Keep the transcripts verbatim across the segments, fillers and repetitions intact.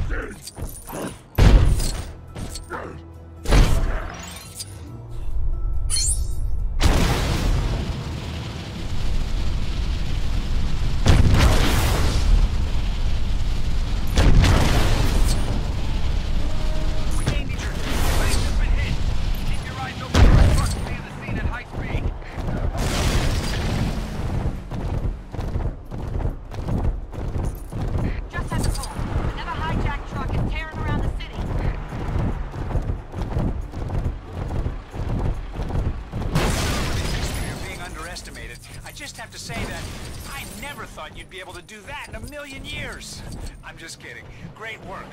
You'd be able to do that in a million years. I'm just kidding. Great work.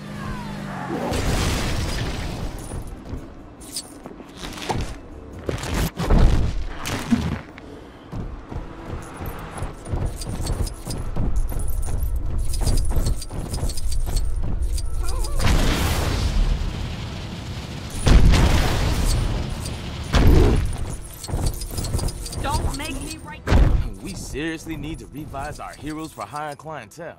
Don't make me right. We seriously need to revise our heroes for higher clientele.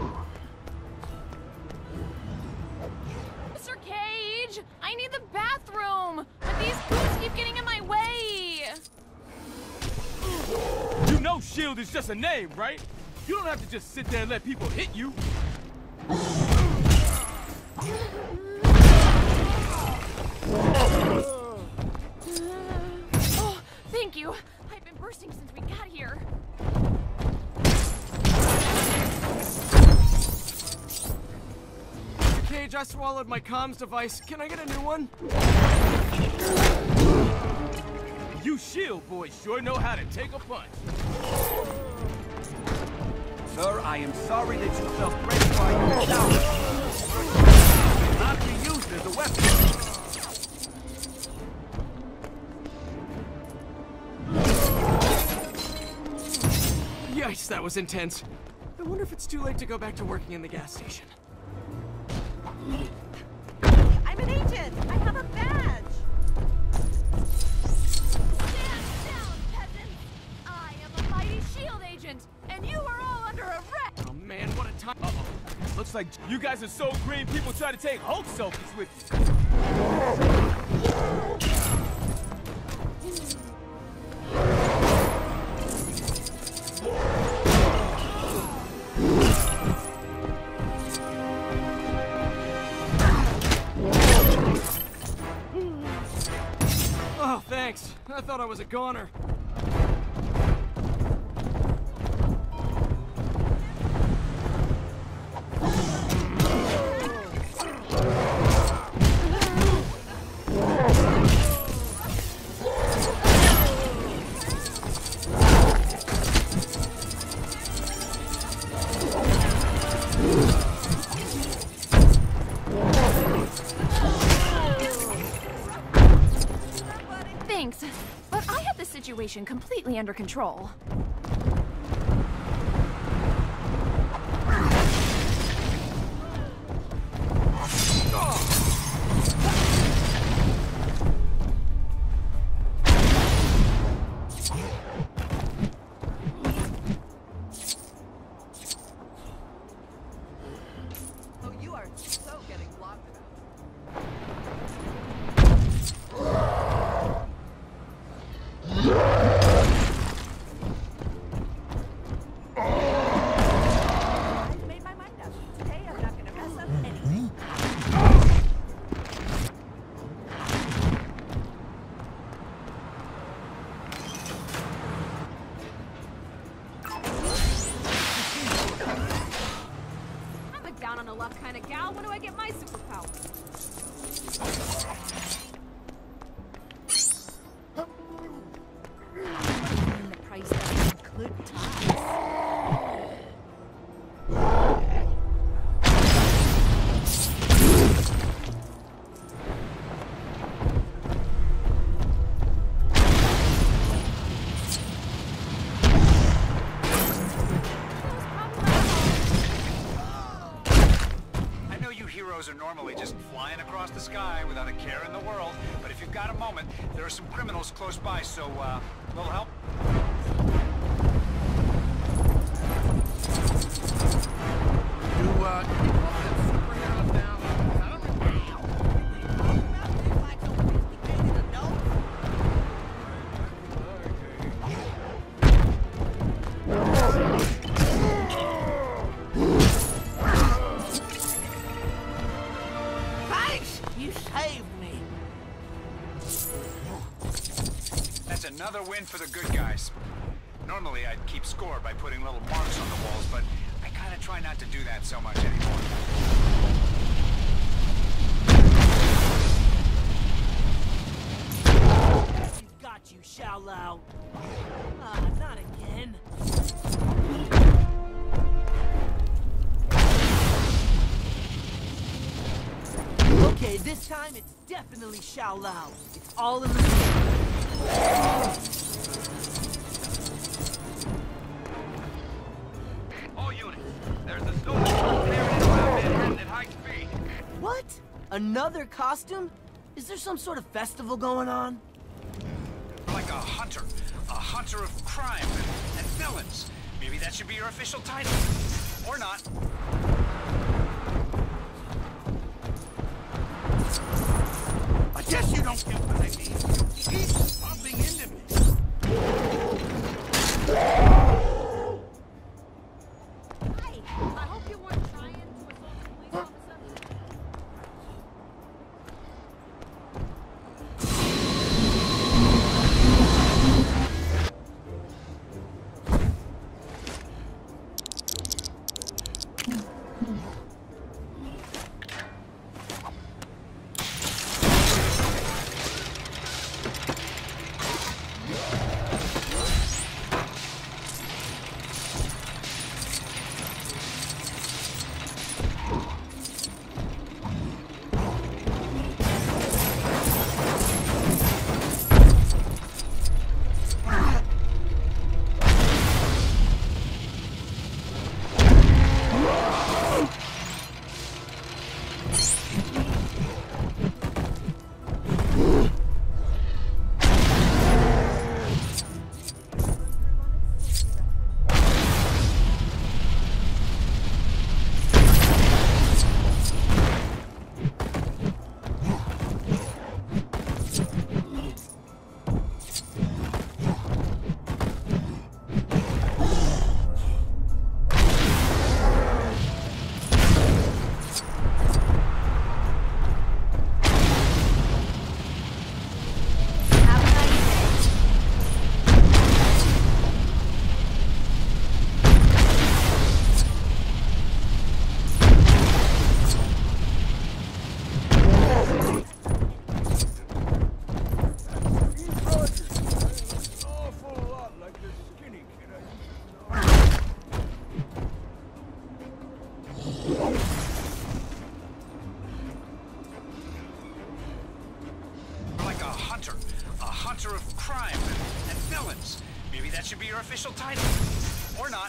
Mister Cage, I need the bathroom, but these boots keep getting in my way. You know S H I E L D is just a name, right? You don't have to just sit there and let people hit you. Oh, thank you. I've been bursting since we got here. Cage, I swallowed my comms device. Can I get a new one? You S H I E L D boys sure know how to take a punch. Sir, I am sorry that you felt threatened by your shower. Not to be used as a weapon. Yikes, that was intense. I wonder if it's too late to go back to working in the gas station. I'm an agent! I have a badge! Stand down, peasants! I am a mighty S H I E L D agent, and you are all under arrest! Oh man, what a time. Uh-oh. Looks like you guys are so green people try to take Hulk selfies with you. Oh, thanks. I thought I was a goner. Thanks, but I have the situation completely under control. Oh, you are so getting blocked about. I've made my mind up. Today I'm not gonna mess up anything. I'm a down on the luck kind of gal. When do I get my superpower? The price doesn't include ties. I know you heroes are normally just flying across the sky without a care in the world, but if you've got a moment, there are some criminals close by, so, uh, a little help? You, uh, superhero Another win for the good guys. Normally, I'd keep score by putting little marks on the walls, but I kind of try not to do that so much anymore. We've got you, S H I E L D. Ah, not again. Okay, this time it's definitely S H I E L D. It's all in the All units, there's a storm clearing around Manhattan at high speed. What? Another costume? Is there some sort of festival going on? Like a hunter. A hunter of crime and, and villains. Maybe that should be your official title. Or not. I guess you don't get what I mean. He's bumping into me. Hey, I hope you weren't trying to assault a police officer. hunter of crime and, and villains. Maybe that should be your official title. Or not.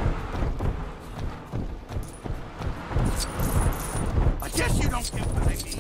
I guess you don't get what I mean.